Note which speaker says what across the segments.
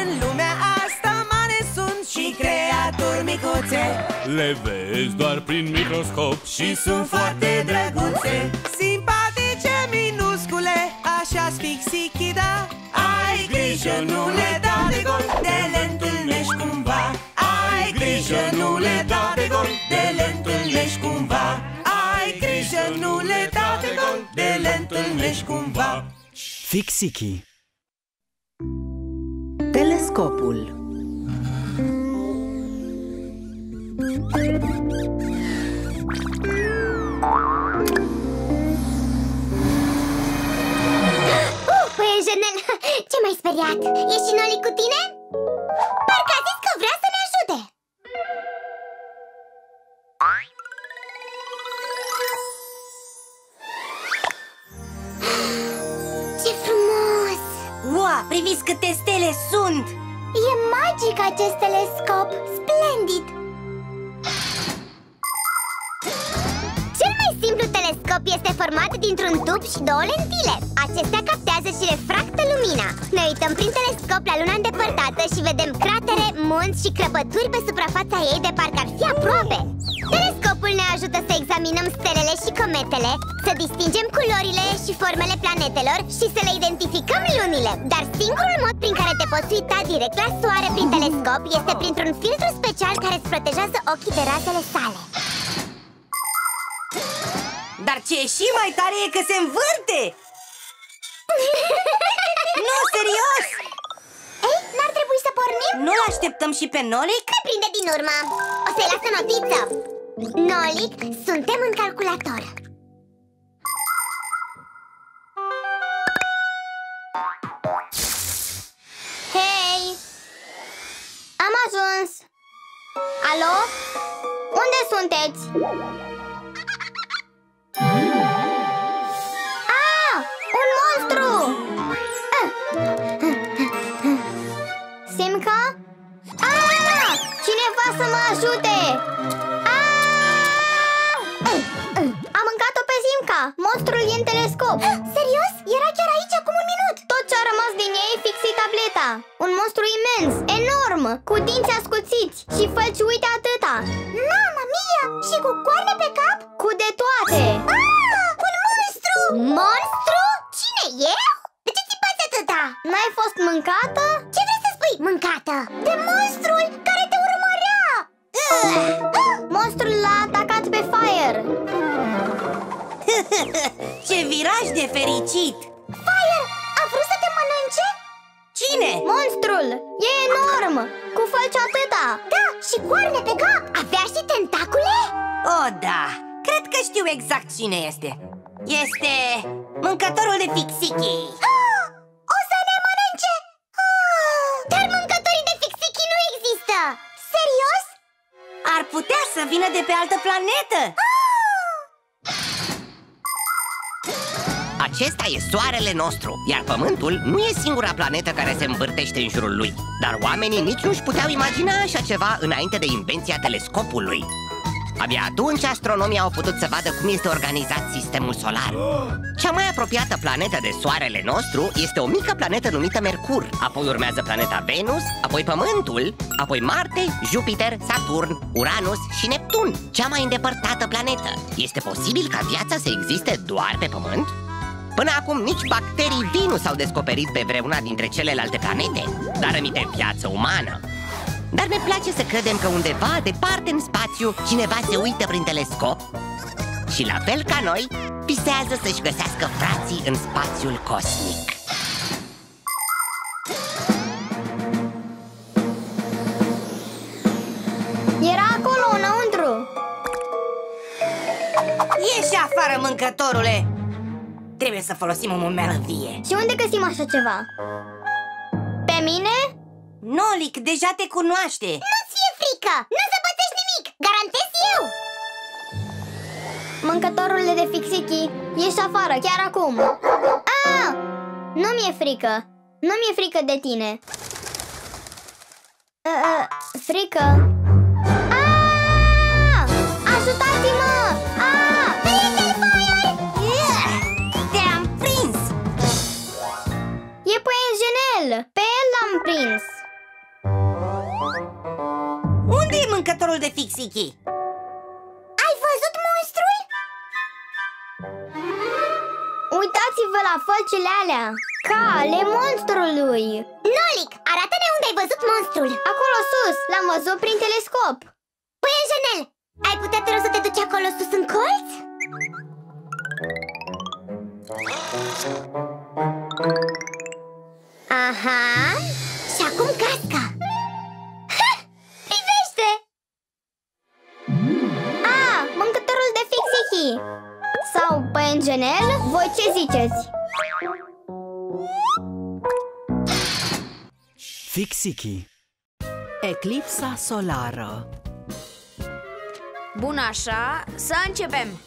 Speaker 1: În lumea asta mare sunt și creaturi micuțe.
Speaker 2: Le vezi doar prin microscop
Speaker 1: și sunt foarte drăguțe. Simpatice, minuscule, așa-s Fix-Iki, da. Ai grijă, nu le da de gol, de le întâlnești cumva. Ai grijă, nu le da de gol, de le întâlnești cumva. Ai grijă, nu le da de gol, de le întâlnești cumva.
Speaker 3: Fix-Iki. Telescopul.
Speaker 4: Păienjenel, ce m-ai speriat? E și Noli cu tine? Parcă a zis că vrea să ne ajute. Ce frumos!
Speaker 5: Ua, priviți câte stele sunt!
Speaker 4: E magic acest telescop! Splendid! Cel mai simplu telescop este format dintr-un tub și două lentile. Acestea captează și refractă lumina. Ne uităm prin telescop la luna îndepărtată și vedem cratere, munți și crăpături pe suprafața ei de parcă ar fi aproape. Telescopul ne ajută să examinăm stelele și cometele, să distingem culorile și formele planetelor și să le identificăm lunile. Dar singurul mod prin care te poți uita direct la soare prin telescop este printr-un filtru special care îți protejează ochii de razele sale.
Speaker 5: Dar ce e și mai tare e că se învârte! Nu, serios!
Speaker 4: Ei, n-ar trebui să pornim?
Speaker 5: Nu-l așteptăm și pe Nolic?
Speaker 4: Ne prinde din urmă. O să-i las o notiță. Nolic, suntem în calculator. Hei! Am ajuns. Alo? Unde sunteți? Ah! Un monstru! Simca? Ah! Cineva să mă ajute! Ah! Am mâncat-o pe Simca! Monstrul e în telescop! Serios? Era chiar aici acum un minut! Tot ce a rămas din ea e Fix-Ii tableta! Un monstru imens, enorm, cu dinți ascuțiți și fălci uite atâta! Mamma mia! Și cu coarne pe cap? Cu de toate! Ah! Un monstru! Monstru? Cine e? De ce țipați atâta? N-ai fost mâncată? Ce vrei să spui, mâncată? De monstrul care te urmărea! Monstrul l-a atacat pe Fire!
Speaker 5: Ce viraj de fericit!
Speaker 4: Fire! A vrut să te mănânce?
Speaker 5: Cine?
Speaker 4: Monstrul! E enorm! Cu fălci atâta! Da, și coarne pe cap! Avea și tentacule?
Speaker 5: Oh, da! Cred că știu exact cine este. Este mâncătorul de Fix-Iki.
Speaker 4: O să ne mănânce! Dar mâncătorii de Fix-Iki nu există! Serios?
Speaker 5: Ar putea să vină de pe altă planetă.
Speaker 6: Acesta e soarele nostru, iar Pământul nu e singura planetă care se învârtește în jurul lui. Dar oamenii nici nu-și puteau imagina așa ceva înainte de invenția telescopului. Abia atunci astronomii au putut să vadă cum este organizat sistemul solar. Cea mai apropiată planetă de soarele nostru este o mică planetă numită Mercur. Apoi urmează planeta Venus, apoi Pământul, apoi Marte, Jupiter, Saturn, Uranus și Neptun, cea mai îndepărtată planetă. Este posibil ca viața să existe doar pe Pământ? Până acum nici bacterii vii nu s-au descoperit pe vreuna dintre celelalte planete, dar rămite viață umană. Dar ne place să credem că undeva, departe în spațiu, cineva se uită prin telescop și, la fel ca noi, visează să-și găsească frații în spațiul cosmic.
Speaker 4: Era acolo, înăuntru.
Speaker 5: Ieși afară, mâncătorule! Trebuie să folosim o umeală vie.
Speaker 4: Și unde găsim așa ceva? Pe mine?
Speaker 5: Nolic, deja te cunoaște.
Speaker 4: Nu-ți fie frică! Nu să pățești nimic! Garantez eu! Mâncătorule de Fix-Iki, ieși afară, chiar acum! Ah! Nu mi-e frică! Nu mi-e frică de tine! Frică? Ah! Ajutați-mă! Ah! Little Fire!
Speaker 5: Te-am prins!
Speaker 4: E păienjenel! Pe el l-am prins!
Speaker 5: Fixiki.
Speaker 4: Ai văzut monstrul? Uitați-vă la fălcile alea! Ca ale monstrului! Nolic, arată-ne unde ai văzut monstrul! Acolo sus, l-am văzut prin telescop. Păianjenel, ai putea te rog să te duci acolo sus în colț? Aha, și acum casca. Ha! Privește! Mâncătorul de Fixiki. Sau păianjenel, voi ce ziceți?
Speaker 3: Fixiki. Eclipsa solară.
Speaker 7: Bun, așa, să începem.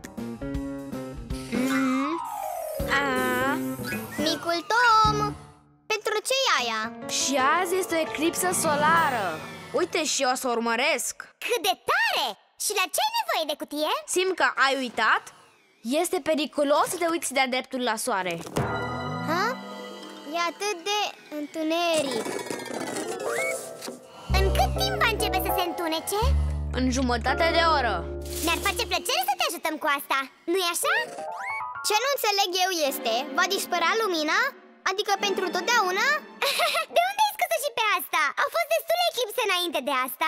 Speaker 4: Micul Tom, pentru ce e aia?
Speaker 7: Și azi este o eclipsă solară. Uite, și eu o să urmăresc.
Speaker 4: Cât de tare! Și la ce ai nevoie de cutie?
Speaker 7: Simt că ai uitat? Este periculos să te uiți de-a dreptul la soare.
Speaker 4: Ha? E atât de întuneric. În cât timp va începe să se întunece?
Speaker 7: În jumătate de oră.
Speaker 4: Ne-ar face plăcere să te ajutăm cu asta, nu-i așa? Ce nu înțeleg eu este, va dispărea lumina? Adică pentru totdeauna? De unde ai scos-o și pe asta? Au fost destule eclipse înainte de asta.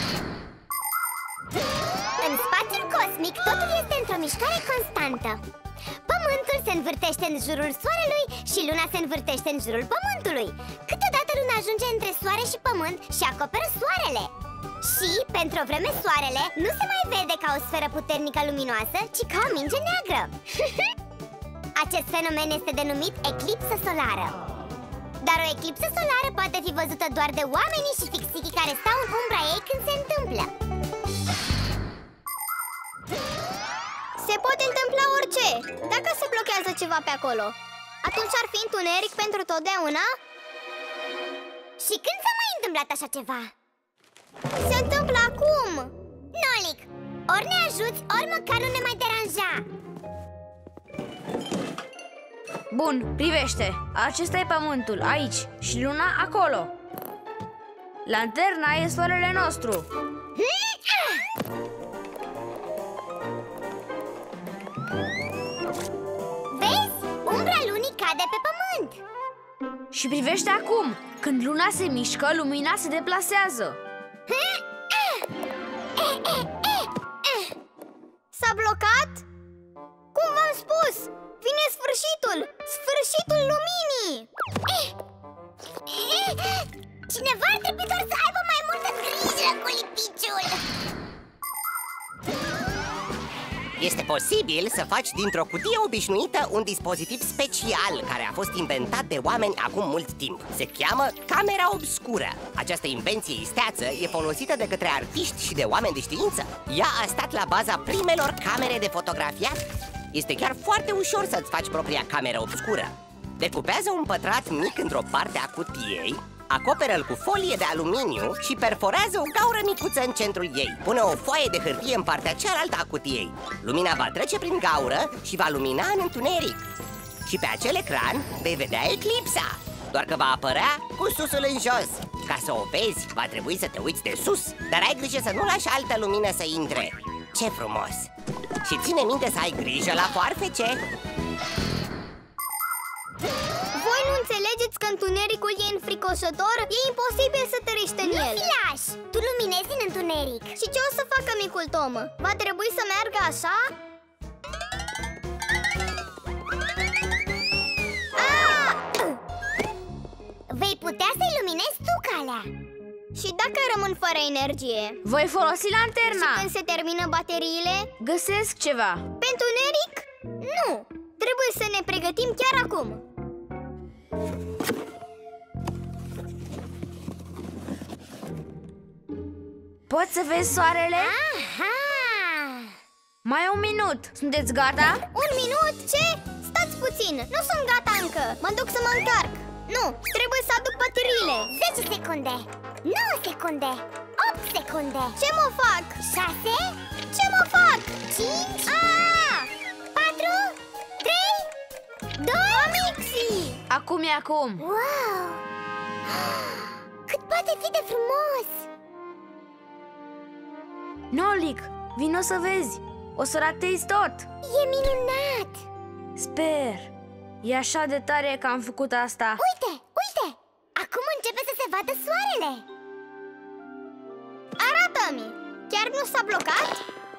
Speaker 4: În spațiul cosmic totul este într-o mișcare constantă. Pământul se învârtește în jurul Soarelui și Luna se învârtește în jurul Pământului. Câteodată Luna ajunge între Soare și Pământ și acoperă Soarele. Și, pentru o vreme, Soarele nu se mai vede ca o sferă puternică luminoasă, ci ca o minge neagră. Acest fenomen este denumit eclipsă solară. Dar o eclipsă solară poate fi văzută doar de oamenii și Fixiki care stau în umbra ei când se întâmplă. Se poate întâmpla orice. Dacă se blochează ceva pe acolo, atunci ar fi întuneric pentru totdeauna? Și când s-a mai întâmplat așa ceva? Se întâmplă acum! Nolic, ori ne ajuți, ori măcar nu ne mai deranja.
Speaker 7: Bun, privește. Acesta e Pământul, aici, și Luna acolo. Lanterna e soarele nostru.
Speaker 4: Vezi? Umbra lunii cade pe Pământ.
Speaker 7: Și privește acum. Când Luna se mișcă, lumina se deplasează.
Speaker 4: S-a blocat? Cum v-am spus, vine sfârșitul! Sfârșitul luminii! Cineva ar trebui doar să aibă mai multă grijă cu lipiciul.
Speaker 6: Este posibil să faci dintr-o cutie obișnuită un dispozitiv special care a fost inventat de oameni acum mult timp. Se cheamă camera obscură. Această invenție isteață e folosită de către artiști și de oameni de știință. Ea a stat la baza primelor camere de fotografiat. Este chiar foarte ușor să-ți faci propria cameră obscură. Decupează un pătrat mic într-o parte a cutiei, acoperă-l cu folie de aluminiu și perforează o gaură micuță în centrul ei. Pune o foaie de hârtie în partea cealaltă a cutiei. Lumina va trece prin gaură și va lumina în întuneric. Și pe acel ecran vei vedea eclipsa, doar că va apărea cu susul în jos. Ca să o vezi, va trebui să te uiți de sus, dar ai grijă să nu lași altă lumină să intre. Ce frumos! Și ține minte să ai grijă la foarfece.
Speaker 4: Voi nu înțelegeți că întunericul e înfricoșător? E imposibil să trăiești în el. Nu fi lași! Tu luminezi în întuneric. Și ce o să facă micul Tom? Va trebui să meargă așa? Vei putea să iluminezi tu calea. Și dacă rămân fără energie?
Speaker 7: Voi folosi lanterna.
Speaker 4: Și când se termină bateriile?
Speaker 7: Găsesc ceva.
Speaker 4: Pentru întuneric? Nu! Trebuie să ne pregătim chiar acum.
Speaker 7: Poți să vezi soarele?
Speaker 4: Aha!
Speaker 7: Mai un minut. Sunteți gata?
Speaker 4: Un minut? Ce? Stați puțin, nu sunt gata încă. Mă duc să mă încarc. Nu, trebuie să aduc bateriile. 10 secunde, 9 secunde, 8 secunde. Ce mă fac? 6? Ce mă fac? 5? 4? 3? 2? Mixi!
Speaker 7: Acum e acum.
Speaker 4: Wow! Cât poate fi de frumos!
Speaker 7: Nolic, vino să vezi. O să ratezi tot.
Speaker 4: E minunat!
Speaker 7: Sper. E așa de tare că am făcut asta.
Speaker 4: Uite, uite! Acum începe să se vadă soarele. Arată-mi! Chiar nu s-a blocat?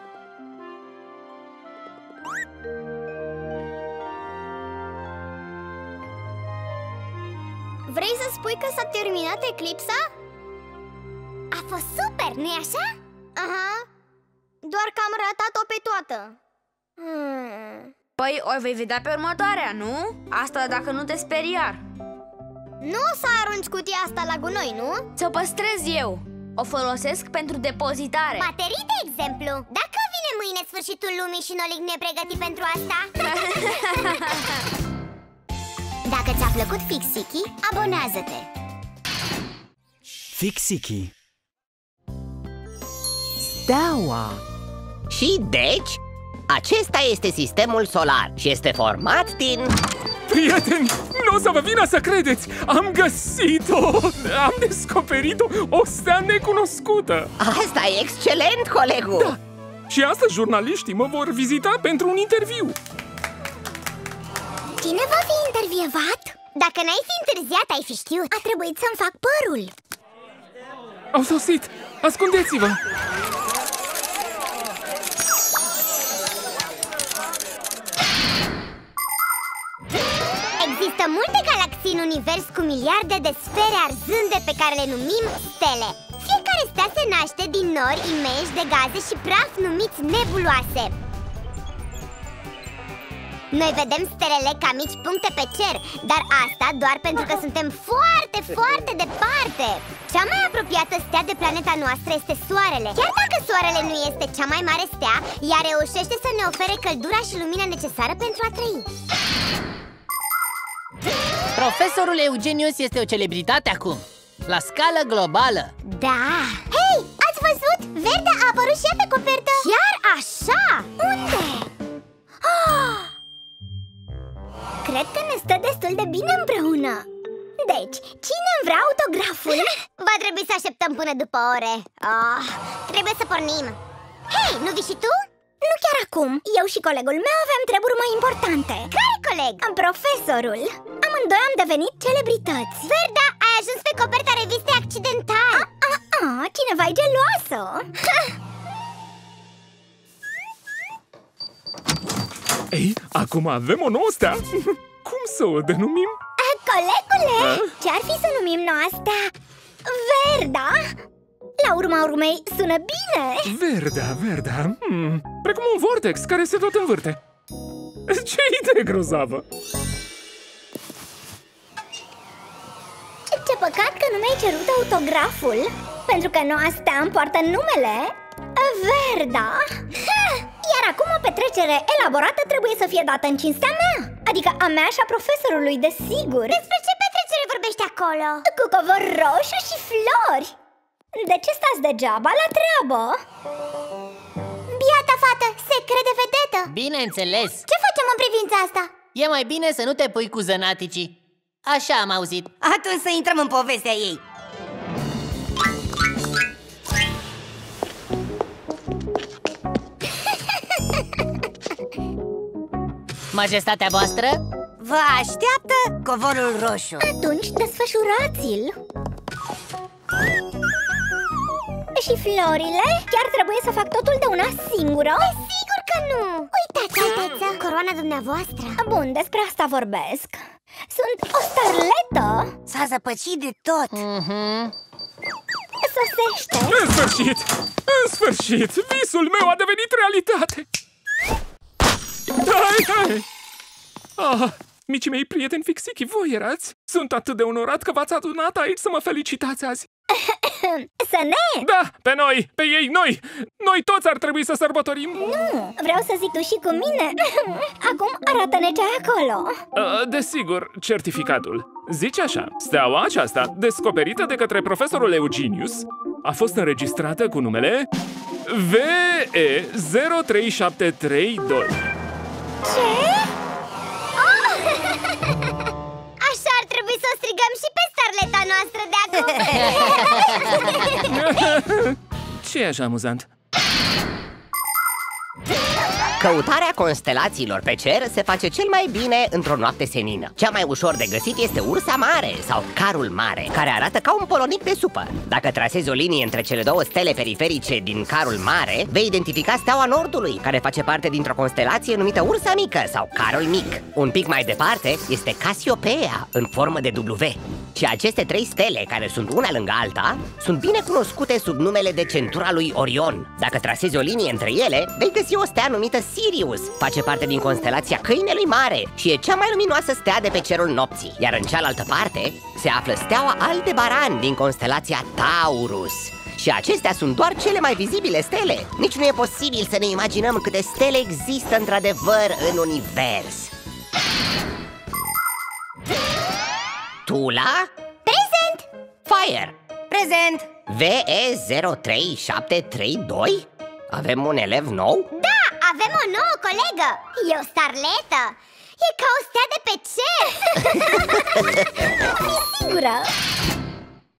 Speaker 4: Vrei să spui că s-a terminat eclipsa? A fost super, nu-i așa? Aha, doar că am ratat-o pe toată.
Speaker 7: Păi o vei vedea pe următoarea, nu? Asta dacă nu te speri iar.
Speaker 4: Nu o să arunci cutia asta la gunoi, nu?
Speaker 7: Ți-o păstrez eu. O folosesc pentru depozitare.
Speaker 4: Baterii, de exemplu. Dacă vine mâine sfârșitul lumii și Nolic nu e pregătit pentru asta. Dacă ți-a plăcut Fixiki, abonează-te.
Speaker 3: Fixiki. Steaua.
Speaker 6: Și deci, acesta este sistemul solar și este format din...
Speaker 2: Prieteni, nu o să vă vină să credeți! Am găsit-o! Am descoperit o stea necunoscută!
Speaker 6: Asta e excelent, colegul!
Speaker 2: Da! Și astăzi jurnaliștii mă vor vizita pentru un interviu.
Speaker 4: Cine va fi intervievat? Dacă n-ai fi întârziat, ai fi știut. A trebuit să-mi fac părul.
Speaker 2: Au sosit! Ascundeți-vă!
Speaker 4: Există multe galaxii în univers cu miliarde de sfere arzânde pe care le numim stele. Fiecare stea se naște din nori imensi de gaze și praf numiți nebuloase. Noi vedem stelele ca mici puncte pe cer, dar asta doar pentru că suntem foarte, foarte departe. Cea mai apropiată stea de planeta noastră este Soarele. Chiar dacă Soarele nu este cea mai mare stea, ea reușește să ne ofere căldura și lumina necesară pentru a trăi.
Speaker 8: Profesorul Eugenius este o celebritate acum, la scală globală.
Speaker 4: Da! Hei, ați văzut? Verde a apărut și ea pe copertă. Chiar așa? Unde? Oh! Cred că ne stă destul de bine împreună. Deci, cine îmi vrea autograful? Va trebui să așteptăm până după ore. Trebuie să pornim. Hei, nu vii și tu? Nu chiar acum. Eu și colegul meu avem treburi mai importante. Care coleg? Profesorul. Amândoi am devenit celebrități. Verda, ai ajuns pe coperta revistei accidental. Cineva e geloasă.
Speaker 2: Ei, acum avem o nouă stea. Cum să o denumim?
Speaker 4: Colegule, ce-ar fi să numim noi asta? Verda? La urma urmei, sună bine.
Speaker 2: Verda, precum un vortex care se tot învârte. Ce idee grozavă!
Speaker 4: Ce păcat că nu mi-ai cerut autograful, pentru că noua stea îmi poartă numele Verda. Iar acum o petrecere elaborată trebuie să fie dată în cinstea mea, adică a mea și a profesorului, desigur. Despre ce petrecere vorbești acolo? Cu covor roșu și flori. De ce stați degeaba? La treabă! Biata fată, se crede vedetă.
Speaker 8: Bineînțeles.
Speaker 4: Ce facem în privința asta?
Speaker 8: E mai bine să nu te pui cu zănaticii. Așa am auzit.
Speaker 5: Atunci să intrăm în povestea ei.
Speaker 8: Majestatea voastră?
Speaker 5: Vă așteaptă covorul roșu.
Speaker 4: Atunci desfășurați-l. Și florile? Chiar trebuie să fac totul de una singură? Sigur că nu! Uitați, alteță, coroana dumneavoastră. Bun, despre asta vorbesc. Sunt o starletă.
Speaker 5: S-a zăpăcit de tot.
Speaker 4: Sosește.
Speaker 2: În sfârșit, visul meu a devenit realitate. Hai! Micii mei prieteni Fixiki, voi erați? Sunt atât de onorat că v-ați adunat aici să mă felicitați azi.
Speaker 4: Să ne?
Speaker 2: Da, pe noi, pe ei, noi! Noi toți ar trebui să sărbătorim.
Speaker 4: Nu, vreau să zic tu și cu mine. Acum arată-ne ce ai acolo.
Speaker 2: Desigur, certificatul. Zice așa: steaua aceasta, descoperită de către profesorul Eugenius, a fost înregistrată cu numele VE03732.
Speaker 4: Ce? Așa ar trebui să o strigăm și pe starleta noastră de acum.
Speaker 2: Ce e așa amuzant?
Speaker 6: Căutarea constelațiilor pe cer se face cel mai bine într-o noapte senină. Cea mai ușor de găsit este Ursa Mare sau Carul Mare, care arată ca un polonic de supă. Dacă trasezi o linie între cele două stele periferice din Carul Mare, vei identifica Steaua Nordului, care face parte dintr-o constelație numită Ursa Mică sau Carul Mic. Un pic mai departe este Casiopeia, în formă de W. Și aceste trei stele, care sunt una lângă alta, sunt bine cunoscute sub numele de centura lui Orion. Dacă trasezi o linie între ele, vei găsi o stea numită Sirius. Face parte din constelația Câinelui Mare și e cea mai luminoasă stea de pe cerul nopții. Iar în cealaltă parte se află steaua Aldebaran din constelația Taurus. Și acestea sunt doar cele mai vizibile stele. Nici nu e posibil să ne imaginăm câte stele există într-adevăr în univers. Tula?
Speaker 4: Prezent!
Speaker 6: Fire!
Speaker 5: Prezent!
Speaker 6: VE03732? Avem un elev nou?
Speaker 4: Da, avem o nouă colegă. E o starletă. E ca o stea de pe cer. Nu fi sigură.